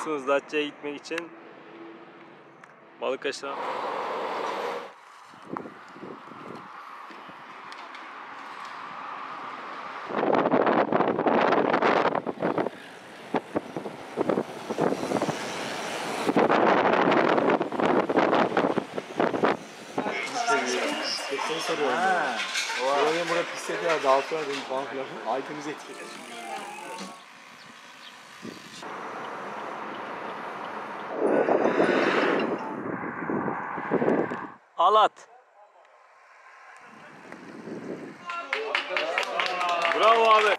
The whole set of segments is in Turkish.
biliyorsunuz Datça'ya gitmek için Balıkesir'e. Seni soruyorum. Benim burada pislik ya dağıtıyor dedim falan filan. Aydın'ımızı etkiledi. Alat. Bravo abi.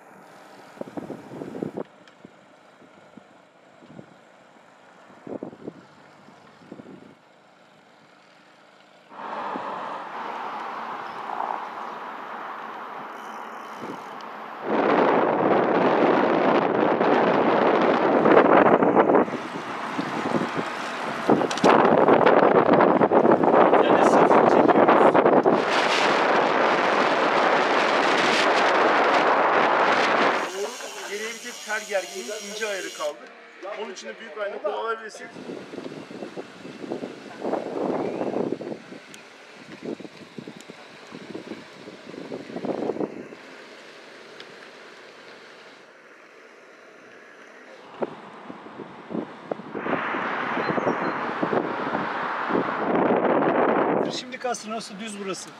Her gerginin ince ayarı kaldı. Onun için de büyük ayna kullanabilirsin. Şimdi kastı nasıl düz burası?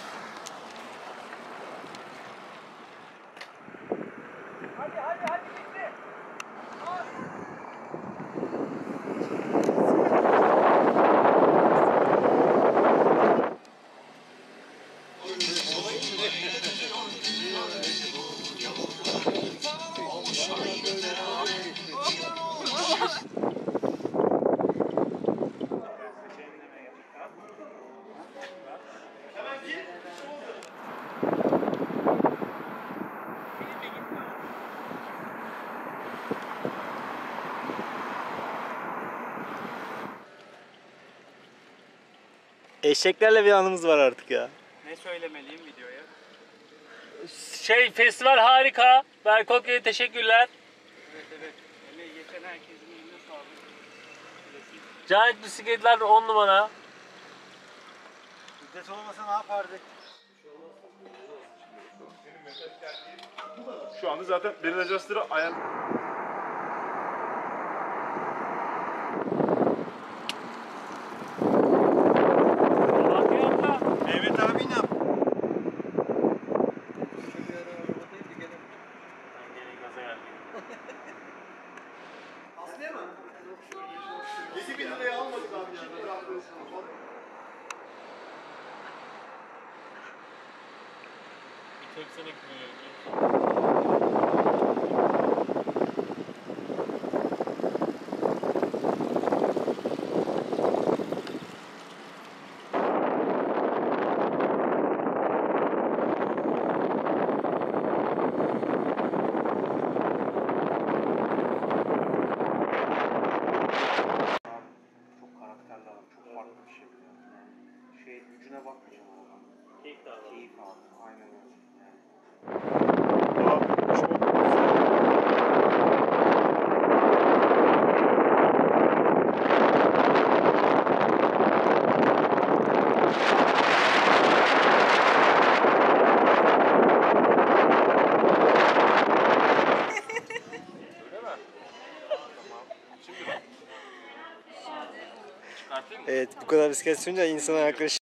Eşeklerle bir anımız var artık ya. Ne söylemeliyim videoya? Festival harika. Berkokya teşekkürler. Evet. Emeği geçen herkesin eline sağlık. Giant bisikletler 10 numara. Şiddet olmasa ne yapardık? Şu anda zaten Barrel Adjuster'ı ayar... Evet abi ne yap? Aslıya mı? 7.000 liraya almadık abi. Bir tek sene gidiyor. Çok karakterli adam, çok farklı bir şey. Yani gücüne bakmayacağım ama. Keyif de aldım. Keyif aldım, aynen öyle. Evet, bu kadar bisiklet sürünce insan ayakları